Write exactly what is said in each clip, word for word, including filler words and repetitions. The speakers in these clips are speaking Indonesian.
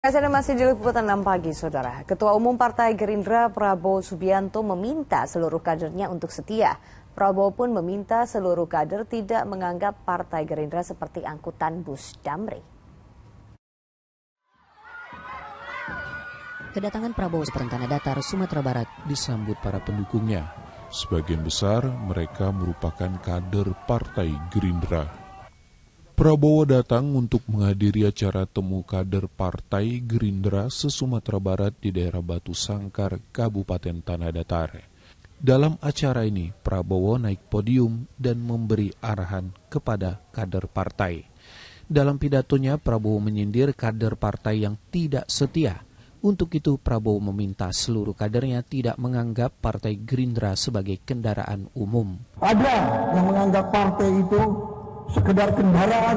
Saya masih di liputan enam pagi, saudara. Ketua Umum Partai Gerindra Prabowo Subianto meminta seluruh kadernya untuk setia. Prabowo pun meminta seluruh kader tidak menganggap Partai Gerindra seperti angkutan bus Damri. Kedatangan Prabowo seperti Tanah Datar, Sumatera Barat disambut para pendukungnya. Sebagian besar mereka merupakan kader Partai Gerindra. Prabowo datang untuk menghadiri acara temu kader Partai Gerindra se-Sumatera Barat di daerah Batu Sangkar, Kabupaten Tanah Datar. Dalam acara ini, Prabowo naik podium dan memberi arahan kepada kader partai. Dalam pidatonya, Prabowo menyindir kader partai yang tidak setia. Untuk itu, Prabowo meminta seluruh kadernya tidak menganggap Partai Gerindra sebagai kendaraan umum. Ada yang menganggap partai itu sekedar kendaraan.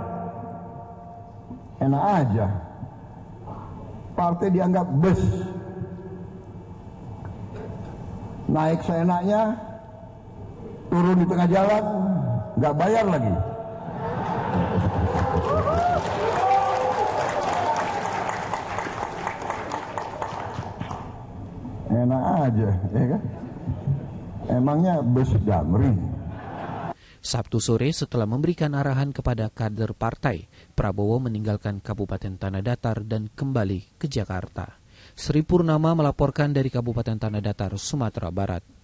Enak aja. Partai dianggap bus. Naik seenaknya, turun di tengah jalan, nggak bayar lagi. Enak aja, ya kan? Emangnya bus Damri. Sabtu sore setelah memberikan arahan kepada kader partai, Prabowo meninggalkan Kabupaten Tanah Datar dan kembali ke Jakarta. Sri Purnama melaporkan dari Kabupaten Tanah Datar, Sumatera Barat.